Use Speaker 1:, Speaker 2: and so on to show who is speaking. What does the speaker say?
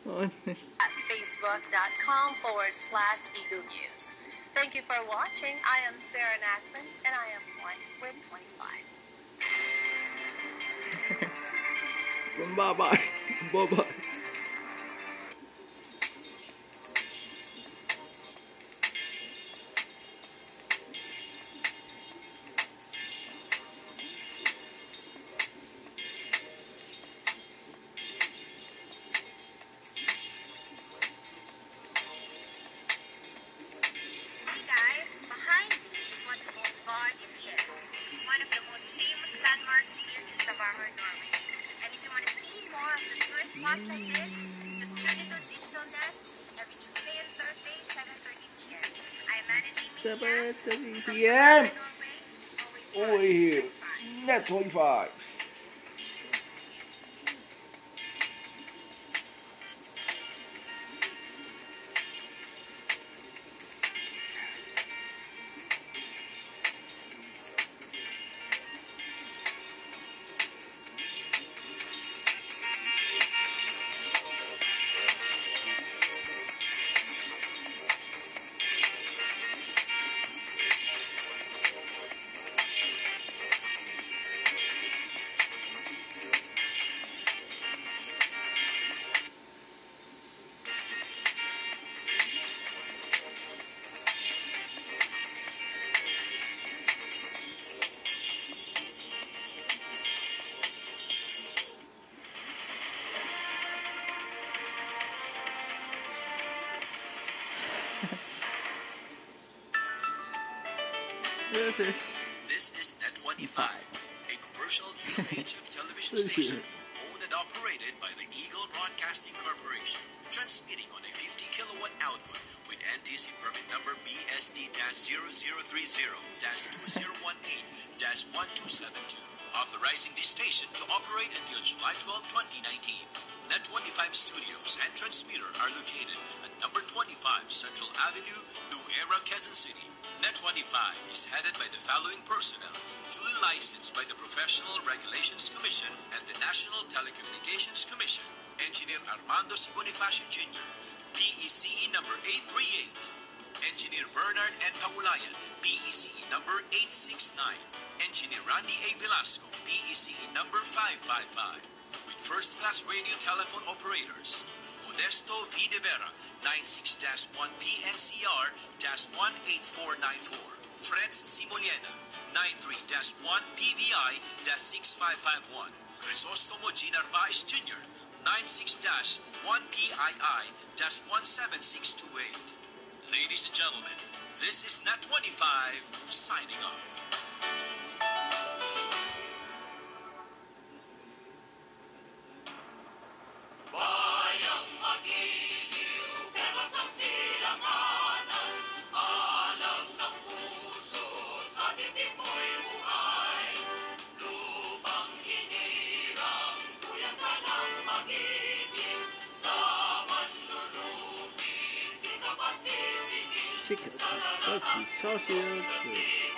Speaker 1: at facebook.com/Eagle News. Thank you for watching. I am Sarah Natman, and I am one with 25.
Speaker 2: Bye-bye. Bye-bye.
Speaker 1: Watch like this, just tune into Digital Desk every Tuesday and Thursday, 7:30 p.m. I am managing media
Speaker 2: 7:30 p.m. over here, Net 25.
Speaker 3: This is Net 25, a commercial new age of television station owned and operated by the Eagle Broadcasting Corporation, transmitting on a 50 kilowatt output with NTC permit number BSD-0030-2018-1272, authorizing the station to operate until July 12, 2019. Net 25 studios and transmitter are located at number 25 Central Avenue, New Era, Quezon City. Net 25 is headed by the following personnel, duly licensed by the Professional Regulations Commission and the National Telecommunications Commission. Engineer Armando C. Bonifacio Jr., PECE number 838. Engineer Bernard N. Pangulayan, PECE number 869. Engineer Randy A. Velasco, PECE number 555. With first-class radio telephone operators, Modesto V. De Vera, 96-1PNCR-18494. Freds C. Moliena, 93-1PVI-6551. Crisostomo G. Narvaez Jr., 96-1PII-17628. Ladies and gentlemen, this is Net 25 signing off.
Speaker 2: Chicken, such sausages.